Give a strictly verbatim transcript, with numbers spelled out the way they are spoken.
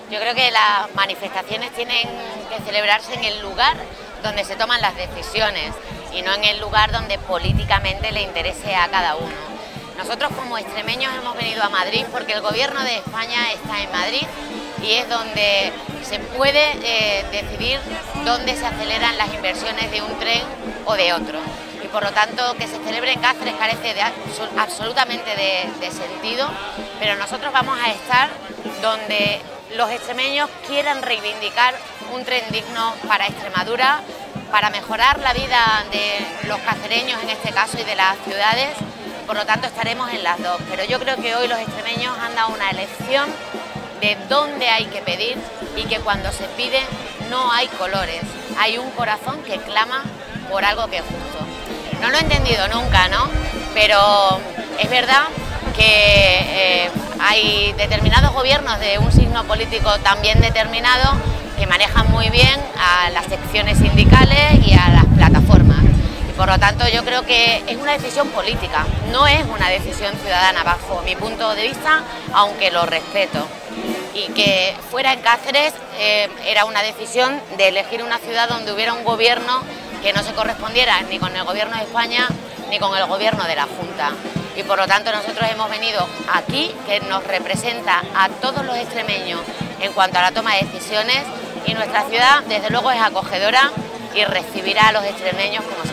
Yo creo que las manifestaciones tienen que celebrarse en el lugar donde se toman las decisiones y no en el lugar donde políticamente le interese a cada uno. Nosotros como extremeños hemos venido a Madrid porque el gobierno de España está en Madrid y es donde se puede eh, decidir dónde se aceleran las inversiones de un tren o de otro. Y por lo tanto que se celebre en Cáceres carece de, absolutamente de, de sentido, pero nosotros vamos a estar donde los extremeños quieran reivindicar un tren digno para Extremadura, para mejorar la vida de los cacereños en este caso y de las ciudades. Por lo tanto estaremos en las dos, pero yo creo que hoy los extremeños han dado una elección de dónde hay que pedir y que cuando se pide no hay colores, hay un corazón que clama por algo que es justo. No lo he entendido nunca, ¿no? Pero es verdad que eh, hay determinados gobiernos de un signo político también determinado que manejan muy bien a las secciones sindicales y a las plataformas. Y por lo tanto yo creo que es una decisión política, no es una decisión ciudadana bajo mi punto de vista, aunque lo respeto. Y que fuera en Cáceres eh, era una decisión de elegir una ciudad donde hubiera un gobierno que no se correspondiera ni con el gobierno de España ni con el gobierno de la Junta. Y por lo tanto nosotros hemos venido aquí, que nos representa a todos los extremeños en cuanto a la toma de decisiones, y nuestra ciudad desde luego es acogedora y recibirá a los extremeños como